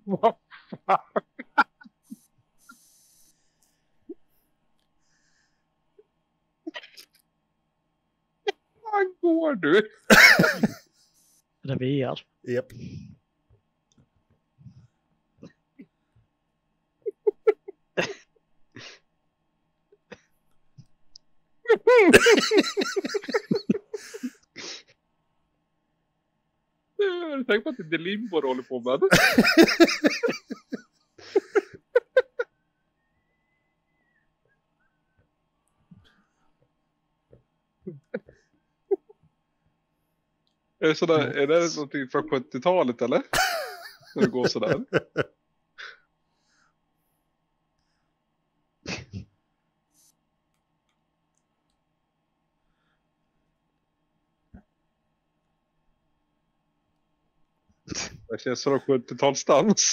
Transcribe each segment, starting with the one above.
Vad fan? Vad går du? Det är VR. Japp. Tänk på att det är limbo du håller på med. Är det någonting från 70-talet eller? När det går sådär. Det känns som 70-talsdans.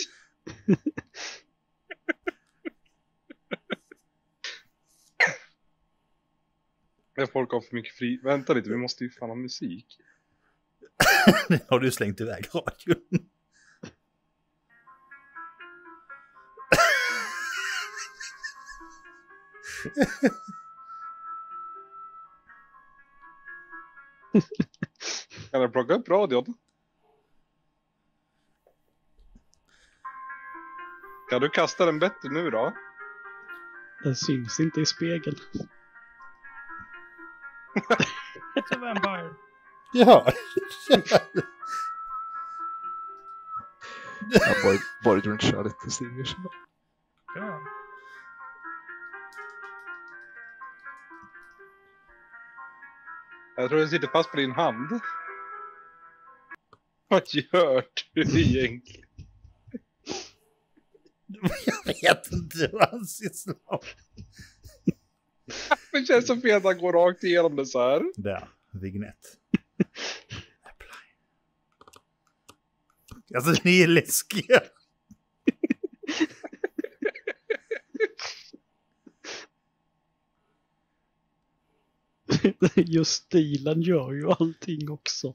Folk har för mycket fri... Vänta lite, vi måste ju fan ha musik. Har du slängt iväg radion? Kan jag plocka upp radion? Kan du kasta den bättre nu då? Den syns inte i spegeln. It's a vampire. Ja. Bara du inte kör lite singers. Ja. Jag tror den sitter fast på din hand. Vad gör du egentligen? Jag vet inte vad han sysslar. Det känns som att han går rakt igenom det så här. Där, vignett. Apply. Alltså ni är läskiga. Just stilen gör ju allting också.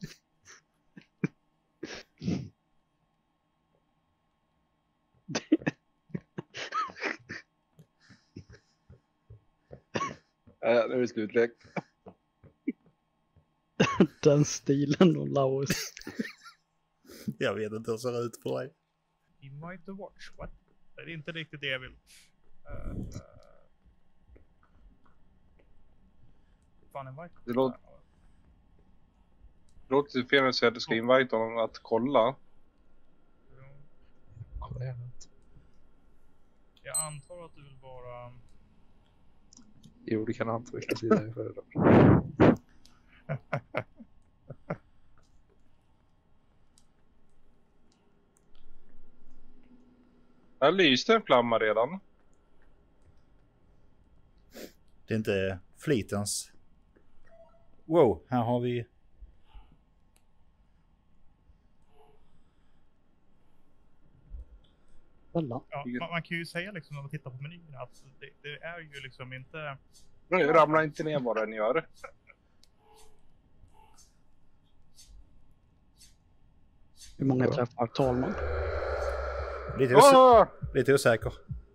Ja, nu är det slut direkt. Den stilen och Laos. Jag vet inte hur det ser ut för dig. Invite the watch. What? Det är inte riktigt det jag vill. Fan, invite. Det låter fel att säga att du ska invite honom att kolla. Kolla gärna. Jag antar att du vill vara... Jo, du kan anta vilken sida jag föredrar. Här lyste en flamma redan. Det är inte flitens. Wow, här har vi... Kolla. Ja, man kan ju säga liksom när man tittar på menyn att det är ju liksom inte... Nu ramlar inte ner vad den gör. Hur många träffar talman? Lite osäker.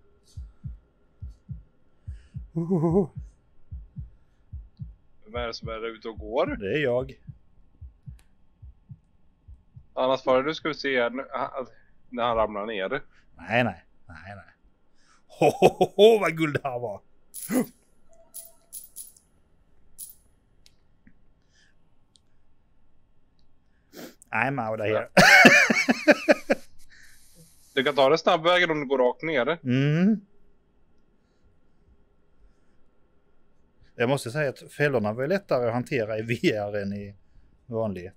Vem är det som är ute och går? Det är jag. Annars var det du skulle se när han ramlar ner. Nej. Ho, vad guld det här var. I'm out of here. Du kan ta den snabbvägen om du går rakt ner. Mm. Jag måste säga att fällorna var lättare att hantera i VR än i vanlig.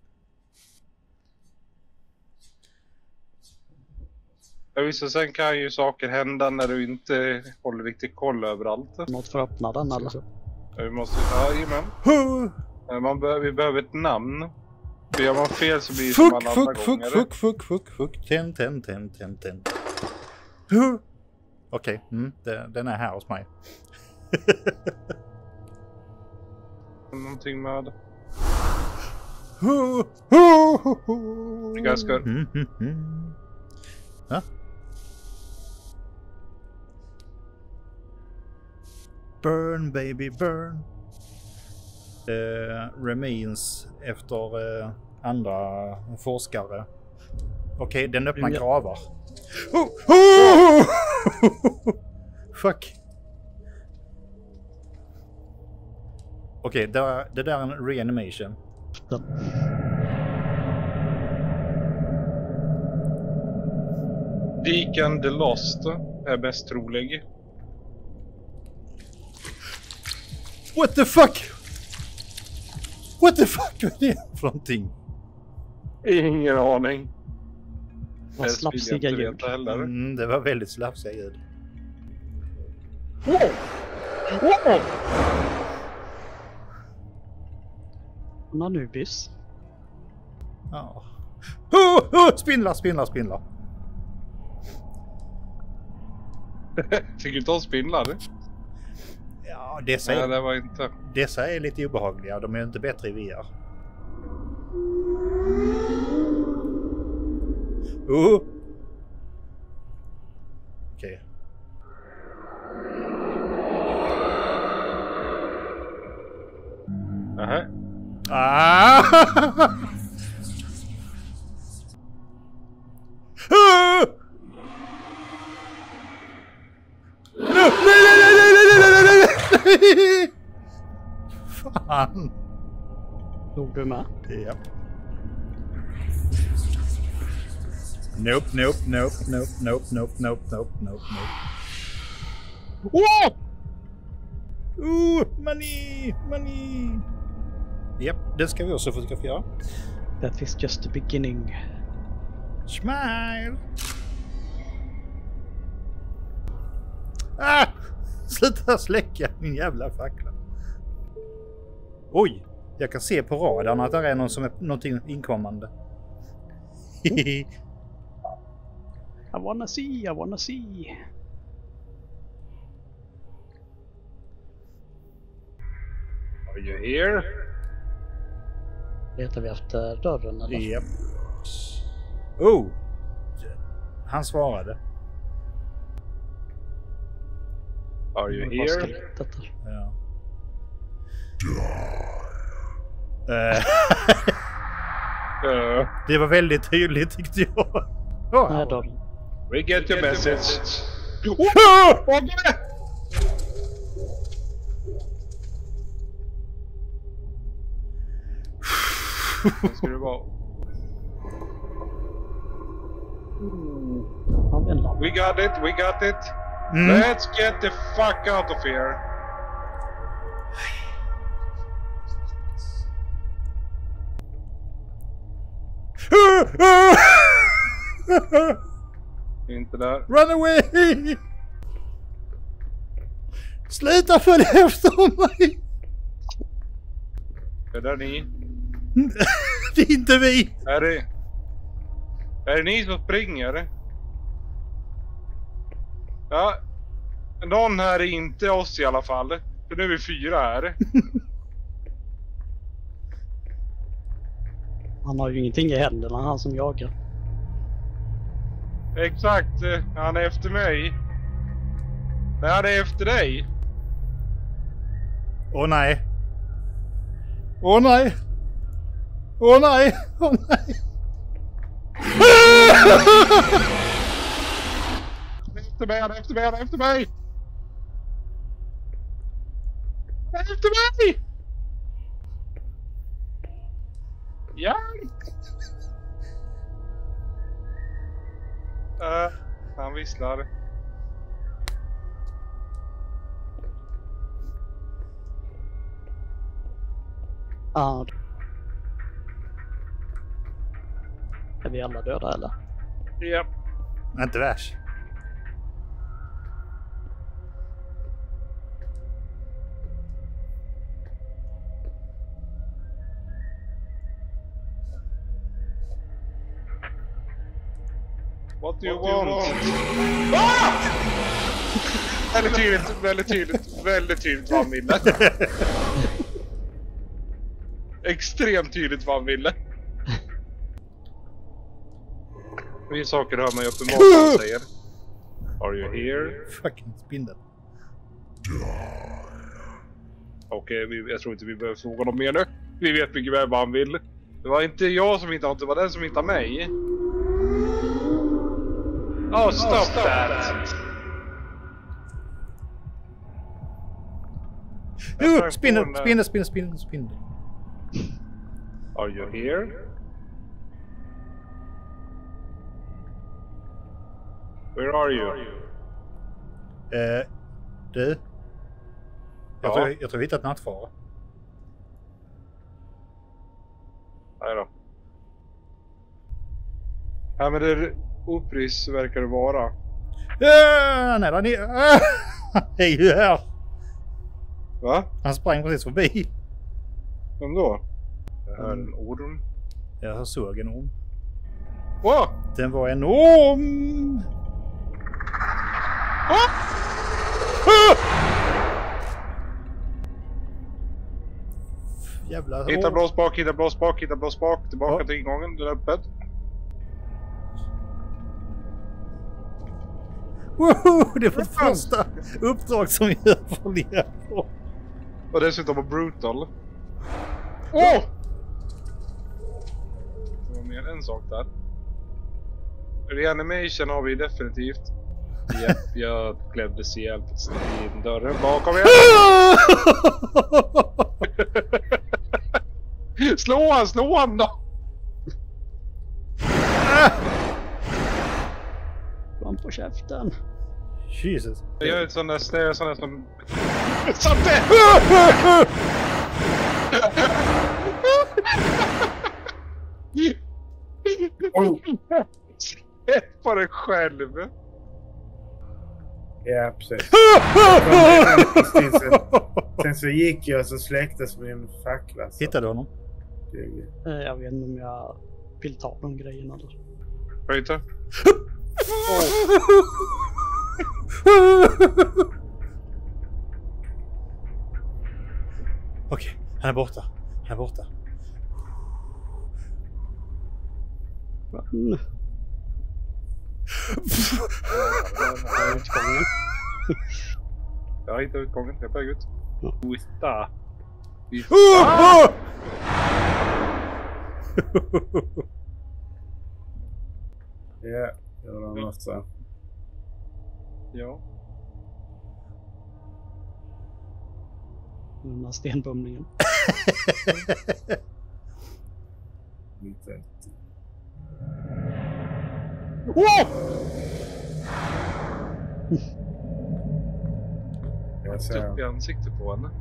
Ja, visst, och sen kan ju saker hända när du inte håller riktigt koll överallt. Något för att öppna den eller? Vi måste... Jajamän. Vi behöver ett namn. För gör man fel så blir det som alla andra gånger. Fuck. Ten. Okej, den är här hos mig. Någonting med... Det ganska... Ja, Burn baby burn. Remains efter andra forskare. Okej, den öppnar gravar. Fuck. Okej, det där är en reanimation. Deacon the Lost är bäst trolig. What the fuck? What the fuck är det för någonting? Ingen aning. Vad slapsiga ljud. Det var väldigt slapsiga ljud. Anubis. Ja. Spindlar. Tycker du inte om spindlar? Ja, Nej, det var inte. Dessa är lite obehagliga. De är inte bättre i VR. Okej. Nähä. Nej! Fan. Låg du med? Ja. Nope. Money! Japp, det ska vi också fotografera. That is just the beginning. Smile! Sluta släcka min jävla fackla. Oj! Jag kan se på radarn att det är någon som är någonting inkommande. I wanna see. Are you here? Letar vi efter dörren eller? Japp. Oh! Han svarade. Are you Vad here? skelettet där? Ja. Det var väldigt tydligt tyckte jag. Nej, dörren. We get your message. Vad ska det vara? We got it. Let's get the fuck out of here. Inte där. Run away! Sluta följa efter mig! Är det ni? Det är inte vi! Är det ni som springer? Ja. Någon här är inte oss i alla fall. För nu är vi 4 här. Han har ju ingenting i händerna, han som jagar. Exakt, han är efter mig. Nej, han är efter dig. Åh nej. Åh nej. Åh nej. Åh nej. Efter mig, han är efter mig, han är efter mig. Han är efter mig. Ja. Han visslar. Ja. Är vi alla döda eller? Ja. Inte värst. What do you want? Väldigt tydligt vad han ville. Extremt tydligt vad han ville. Vissa saker hör man ju uppenbart vad han säger. Are you here? Fucking spindel. Okej, jag tror inte vi behöver fråga någon mer nu. Vi vet mycket väl vad han vill. Det var inte jag som inte har, det var den som inte har mig. Oh, stop that! Spindel. Are you here? Where are you? Du. Jag tror vi hittat nattfara. Nej då. Ja, men det uppris verkar det vara. Nej då, ni... Det är ju här. Va? Han sprang precis förbi. Vem då? Jag hör en orm. Jag såg en orm. Wow! Den var enorm! Jävlar. Hitta blåspak, tillbaka till ingången, den är öppet. Woho! Det var första uppdrag som jag överlever på. Och dessutom var brutal. Åh! Det var mer en sak där. Reanimation har vi definitivt. Japp, jag klämdes ihjäl på in dörren bakom er. Slå han då! Kom på käften. Jesus. Jag gör ett sån där snö, sån där som... Satte! Ett på dig själv. Ja, precis. Sen så gick jag så släcktes min fackla. Så. Hittade du honom? Jag vet inte om jag vill ta de grejerna eller. Vad hittar? Okej, han är borta. Jag hittar utgången, jag är på väg ut. Hitta. Ja, det var någon massa. Ja. Den här stenbumlingen. Inte. Jag ser. Upp i ansiktet på henne.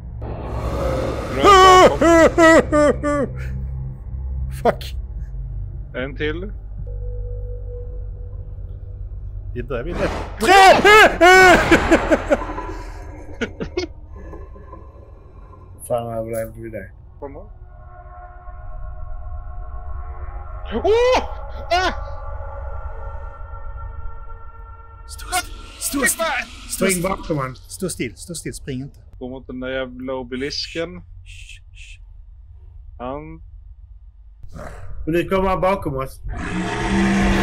Fuck. En till. Det börjar bli lätt. Fan, överlevde vi det? Kom on. Spring bakom han. Stå still, spring inte. Gå mot den där jävla obelisken. Han... Men nu kommer han bakom oss.